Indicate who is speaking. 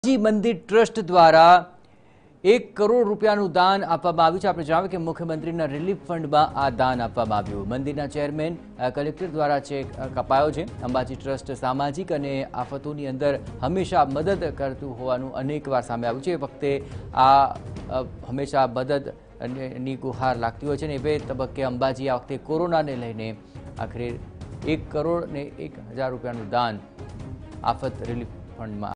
Speaker 1: મંદિર ટ્રસ્ટ દ્વારા 1 કરોડ રૂપિયાનું દાન આપવામાં આવ્યું છે। આપણે જણાવ્યું કે મુખ્યમંત્રીના રિલીફ ફંડમાં આ દાન આપવામાં આવ્યું। મંદિરના ચેરમેન કલેક્ટર દ્વારા ચેક કપાયો છે। અંબાજી ટ્રસ્ટ સામાજિક અને આફતોની અંદર હંમેશા મદદ કરતું હોવાનું અનેકવાર સામે આવ્યું છે। એ વખતે આ હંમેશા મદદની ગુહાર લાગતી હોય છે ને એ તબક્કે અંબાજી આ વખતે કોરોનાને લઈને આખરે 1 કરોડ ને 1,000 રૂપિયાનું દાન આફત રિલીફ ફંડમાં